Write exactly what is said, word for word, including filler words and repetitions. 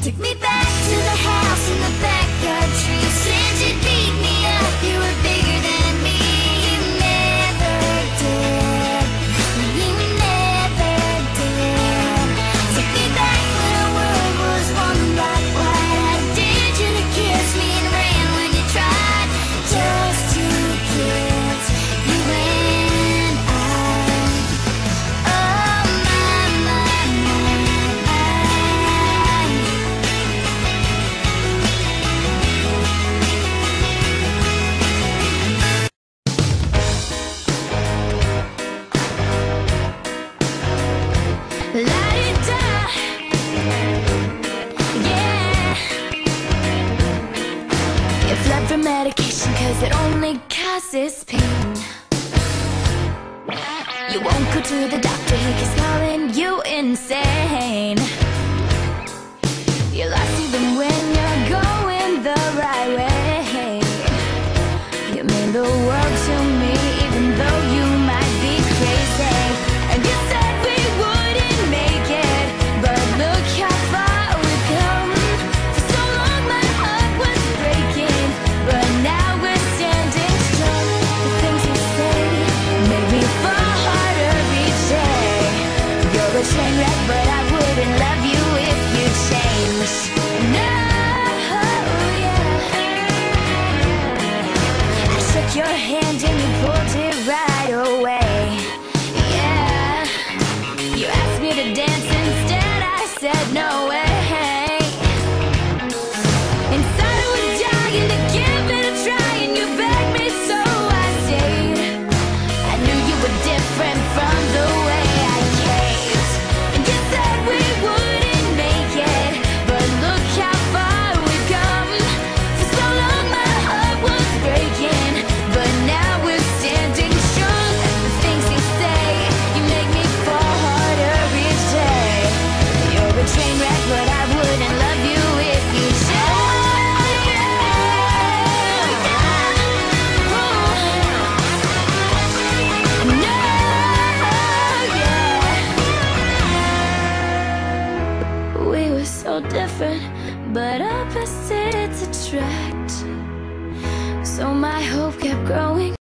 Took me back to the house in the backyard tree. Said you'd beat me up, you were bigger than me. You never did, you never did. Took me back when our world was one black light. I dared you to kiss me and ran when you tried. Just two kids, you and I. Oh my, my, my. La-di-da, yeah. You fled from medication cause it only causes pain. You won't go to the doctor, he keeps calling you insane. You're lost even when you're going the right way. You mean the world to me even though you might be crazy. And you said we wouldn't make it, but look how far we've come. For so long my heart was breaking, but now we're standing strong. The things you say make me fall harder each day. You're a train wreck, but I wouldn't love you if you changed. No, yeah. I shook your hand and you pulled it right away. Yeah. You asked me to dance instead, I said no way. Inside I was dying to give it a try, and you begged me so I stayed. I knew you were different from the way I caved. And you said we wouldn't make it, but look how far we've come. For so long my heart was breaking, but now we're standing strong. The things you say, you make me fall harder each day. You're a train wreck, but I wouldn't love you if you changed. No, yeah. We were so different, but opposites attract. So my hope kept growing.